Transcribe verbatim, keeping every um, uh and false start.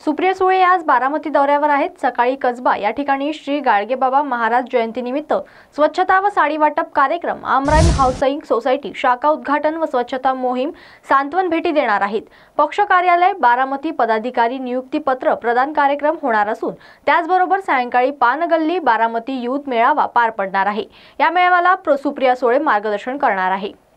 सुप्रिया सुळे आज बारामती दौऱ्यावर आहेत। सकाळी कसबा या ठिकाणी श्री गाडगेबाबा महाराज जयंतीनिमित्त स्वच्छता व साडी वाटप कार्यक्रम, आमरान हाऊसिंग सोसायटी शाखा उद्घाटन व स्वच्छता मोहीम, सांत्वन भेटी देणार आहेत। पक्ष कार्यालय बारामती पदाधिकारी नियुक्ती पत्र प्रदान कार्यक्रम होणार असून त्याचबरोबर सायंकाळी पानगल्ली बारामती युथ मेळावा पार पडणार आहे। या मेळाव्याला सुप्रिया सुळे मार्गदर्शन करणार आहे।